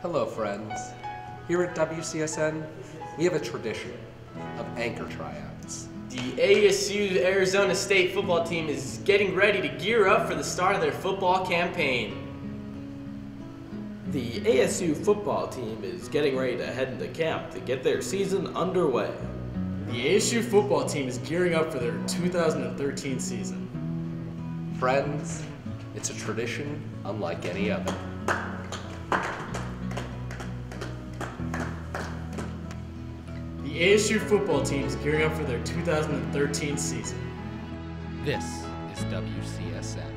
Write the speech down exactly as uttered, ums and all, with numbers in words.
Hello friends. Here at W C S N, we have a tradition of anchor tryouts. The A S U Arizona State football team is getting ready to gear up for the start of their football campaign. The A S U football team is getting ready to head into camp to get their season underway. The A S U football team is gearing up for their two thousand thirteen season. Friends, it's a tradition unlike any other. The A S U football team is gearing up for their two thousand thirteen season. This is W C S N.